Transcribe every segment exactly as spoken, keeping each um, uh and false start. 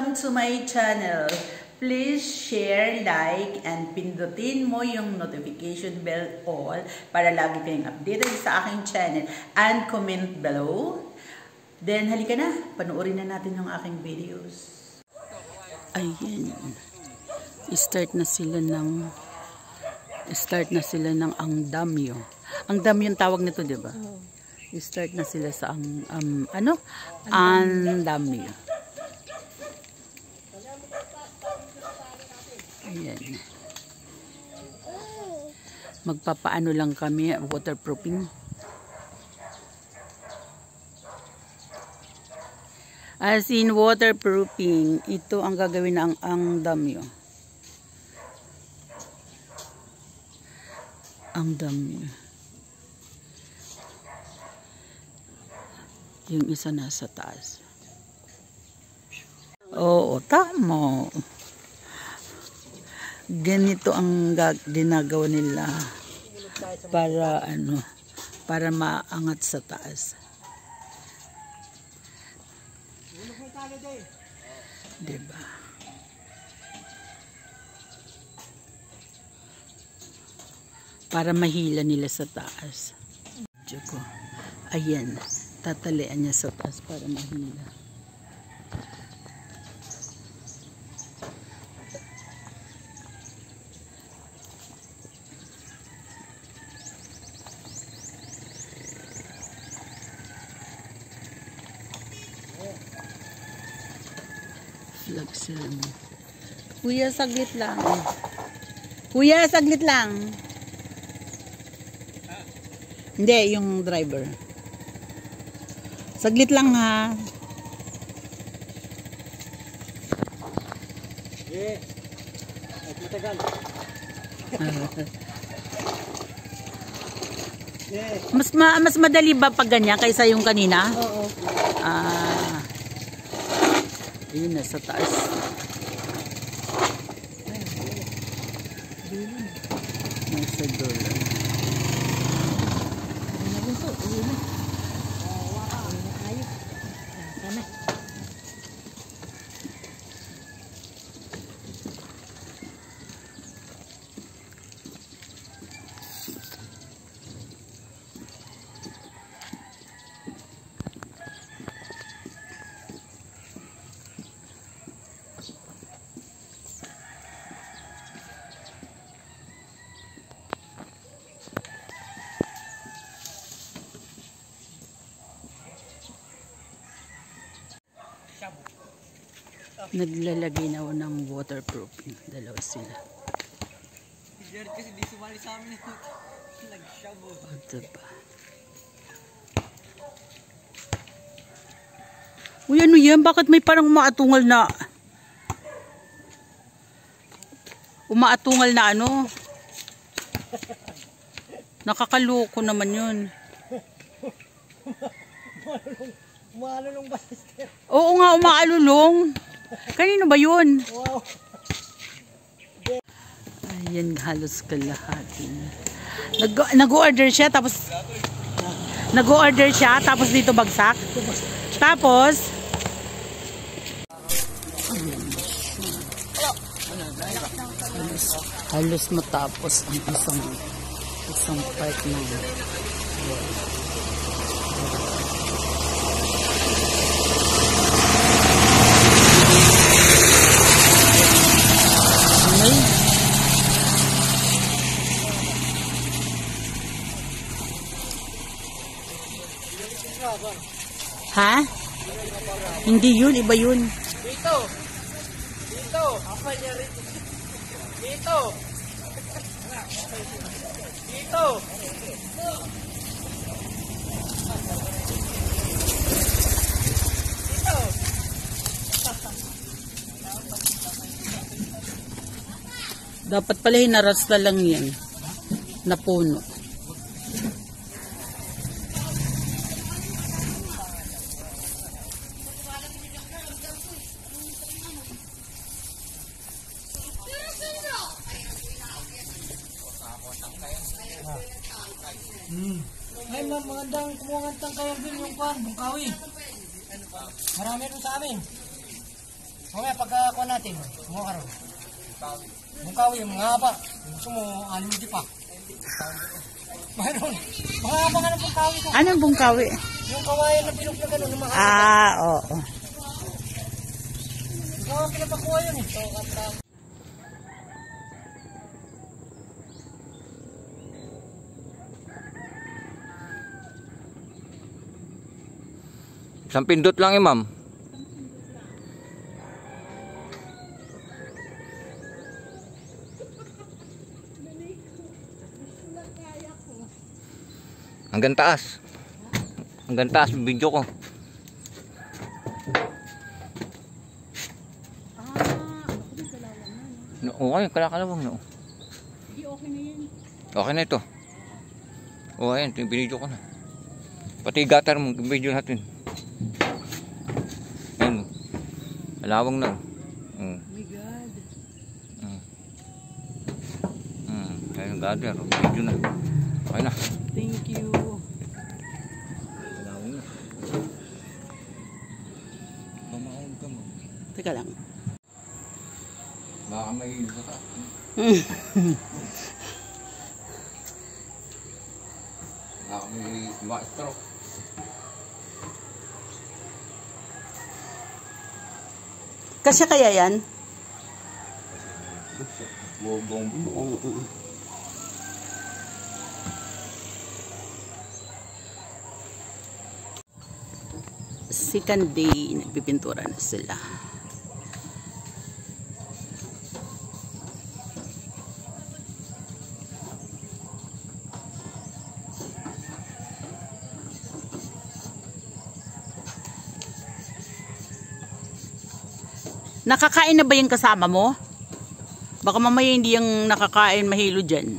Welcome to my channel. Please share, like, and pindutin mo yung notification bell all para lagi kayong updated sa aking channel. And comment below. Then, halika na. Panoorin na natin yung aking videos. Ayan. Start na sila ng start na sila ng ang damyo. Ang damyo yung tawag nito, di ba? Oh. Start na sila sa ang um, ano? Ang damyo. Ayan. Magpapaano lang kami, waterproofing. As in waterproofing, ito ang gagawin ng ang damyo. Ang damyo. Yung isa nasa taas. Oo, tama. Ganito ang ginagawa nila para ano, para maangat sa taas. Diba? Para mahila nila sa taas. Diyo, ayan, tatalian niya sa taas para mahila. Vlog sila mo. Kuya, saglit lang. Kuya, saglit lang. Hindi, yung driver. Saglit lang ha. Eh, matagal. mas, ma mas madali ba pag ganyan kaysa yung kanina? Oo. Ah. Yun na sa taas. Nasa dulo. Naglalagay na ako ng waterproofing. Dalawa sila. Jared kasi di sumali sa amin. Nag-shabo. Ito pa. Uy, ano yan? Bakit may parang umaatungal na umaatungal na ano? Nakakaloko naman yun. Umaalulong ba, sister? Oo nga, umaalulong. Kanino ba yun? Wow. Ayan, halos kalahati. Nag-order siya, tapos nag-order siya, tapos dito bagsak. Tapos halos, halos matapos ang isang isang part ng ha? Hindi yun, iba yun. Dito. Dito. Apa niya rin? Dito. Dito. Dito. Dapat pala hinarasta lang yan. Na puno. Hmm. Ay, magandang kumungantang kayo din yung kwan, Bungkawi. Marami ito sa amin. Mamaya pagkakuha natin, mga karoon. Mungkawi, mga haba. Gusto mo, anim di pa. Mayroon. Mga haba nga ng bungkawi ko. Anong bungkawi? Yung kawayan na bilog na gano'n. Mga Ah, oo. Yung mga pinapakuha yun eh. Isang pindot lang eh, ma'am. Hanggang taas. Hanggang taas video ko. No, okay, kalakalawang no. Hindi okay na yan. Okay na ito. O ayan, ito yung binidyo ko na. Pati gutter mo, video natin. Ayan. Alawang na. Mm. Oh my God. Mm. Mm. Ayan yung gutter. Video na. Okay na. Thank you. Alawang na. Mamahon ka mo. Teka lang. Baka may isa ka. Baka may ma-stroke. Kasi kaya yan? Bobong. Second day, nagpipintura na sila. Nakakain na ba yung kasama mo? Baka mamaya hindi yung nakakain mahilo dyan.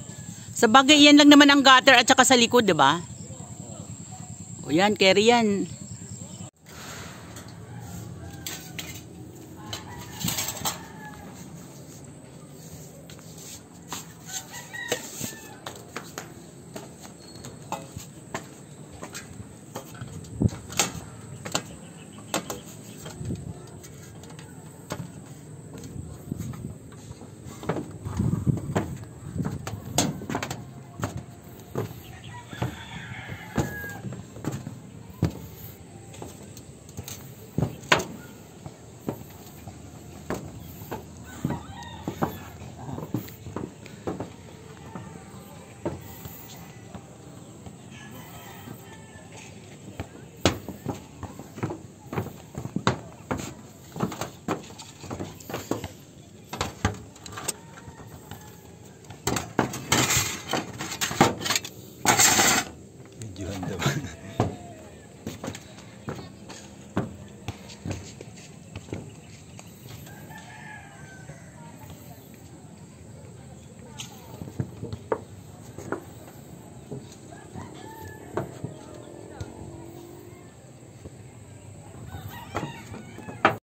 Sa bagay, yan lang naman ang gutter at saka sa likod, diba? O yan, carry yan.